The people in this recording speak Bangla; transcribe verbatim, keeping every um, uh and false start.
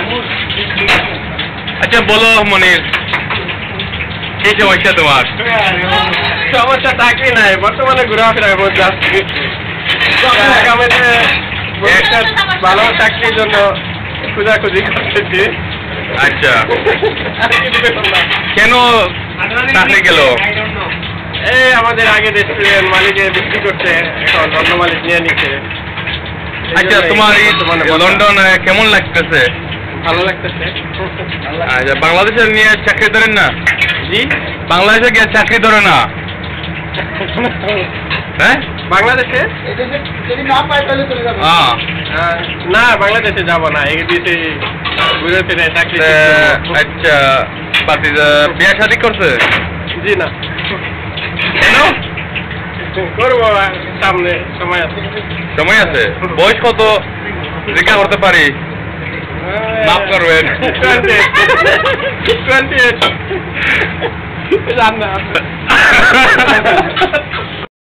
আচ্ছা বলো মনির, কি সমস্যা তোমার? সমস্যা চাকরি নাই, বর্তমানে ঘোরাফেরার মধ্যে আসছি। ভালো চাকরির জন্য খোঁজাখুঁজি করতেছি। আচ্ছা, কেন চাকরি গেল? এই আমাদের আগে রেস্টুরেন্ট মালিকে বিক্রি করছে, এখন অন্য মালিক নিয়ে নিচ্ছে। আচ্ছা, তোমার এই লন্ডন কেমন লাগতেছে? ভালো লাগতেছে। আচ্ছা, বাংলাদেশে নিয়ে চাকরি ধরেন না? জি, বাংলাদেশে গিয়ে চাকরি ধরে না? হ্যাঁ, বাংলাদেশে হ্যাঁ না, বাংলাদেশে যাব না, এই দেশে ঘুরে ফিরে চাকরি। আচ্ছা, বিয়ে শাদী করছে? জি না। কেন? করবো, সামনে সময় আছে। সময় আছে? বয়স কত জিজ্ঞাসা করতে পারি? মাফ করবেন। Twenty eight.